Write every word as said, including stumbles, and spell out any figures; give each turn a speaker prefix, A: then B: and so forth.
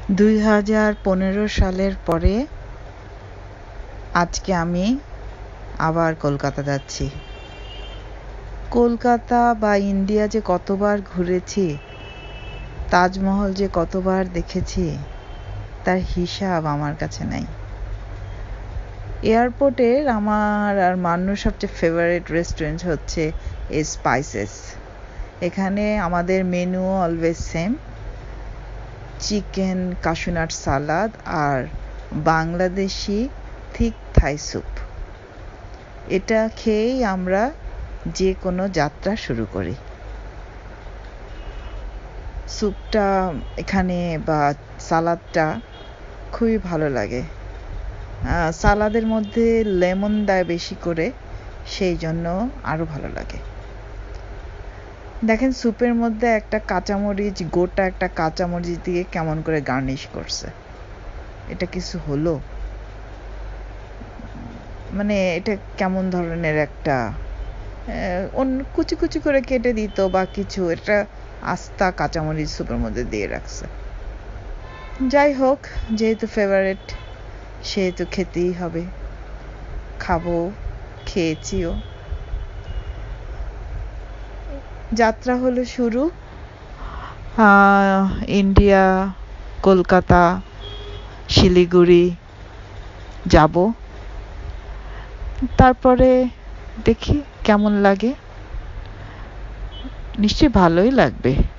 A: দুই হাজার পনেরো সালের পরে আজকে আমি আবার কলকাতা যাচ্ছি। কলকাতা বা ইন্ডিয়া যে কতবার ঘুরেছি, তাজমহল যে কতবার দেখেছি, তার হিসাব আমার কাছে নাই। এয়ারপোর্টের আমার আর মান্নুর সবচেয়ে ফেভারিট রেস্টুরেন্ট হচ্ছে এ স্পাইসেস। এখানে আমাদের menu always same, chicken cashew nut salad আর বাংলাদেশি থিক থাই স্যুপ। এটা খেয়েই আমরা যে কোনো যাত্রা শুরু করি। স্যুপটা এখানে বা সালাদটা খুবই ভালো লাগে। সালাদের মধ্যে লেমন দেয় বেশি করে, সেই জন্য আরও ভালো লাগে। দেখেন, স্যুপের মধ্যে একটা কাঁচামরিচ, গোটা একটা কাঁচামরিচ দিয়ে কেমন করে গার্নিশ করছে। এটা কিছু হলো? মানে এটা কেমন ধরনের একটা অন্য কুচি কুচি করে কেটে দিত বা কিছু, এটা আস্তা কাঁচামরিচ স্যুপের মধ্যে দিয়ে রাখছে। যাই হোক, যেহেতু ফেভারিট সেহেতু খেতেই হবে, খাবো, খেয়েছিও। যাত্রা হলো শুরু। ইন্ডিয়া, কলকাতা, শিলিগুড়ি যাব। তারপরে দেখি কেমন লাগে। নিশ্চয়ই ভালোই লাগবে।